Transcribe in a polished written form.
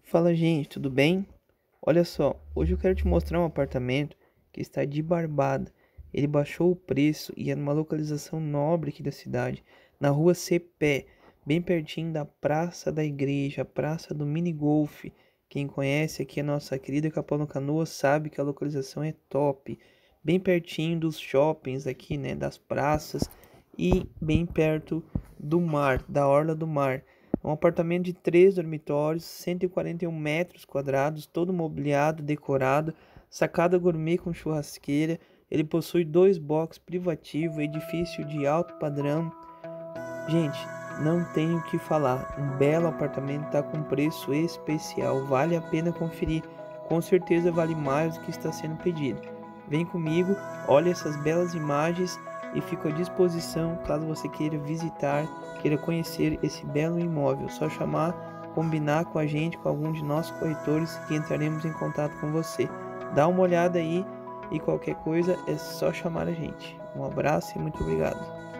Fala, gente, tudo bem? Olha só, hoje eu quero te mostrar um apartamento que está de barbada. Ele baixou o preço e é numa localização nobre aqui da cidade, na rua Cepé, bem pertinho da Praça da Igreja, Praça do Mini Golf. Quem conhece aqui a nossa querida Capão Canoa sabe que a localização é top, bem pertinho dos shoppings aqui, né, das praças e bem perto do mar, da orla do mar. É um apartamento de 3 dormitórios, 141 metros quadrados, todo mobiliado, decorado, sacada gourmet com churrasqueira. Ele possui 2 boxes privativos, edifício de alto padrão. Gente, não tenho o que falar. Um belo apartamento está com preço especial. Vale a pena conferir. Com certeza vale mais do que está sendo pedido. Vem comigo, olhe essas belas imagens e fico à disposição caso você queira visitar, queira conhecer esse belo imóvel. Só chamar, combinar com a gente, com algum de nossos corretores, que entraremos em contato com você. Dá uma olhada aí e qualquer coisa é só chamar a gente. Um abraço e muito obrigado.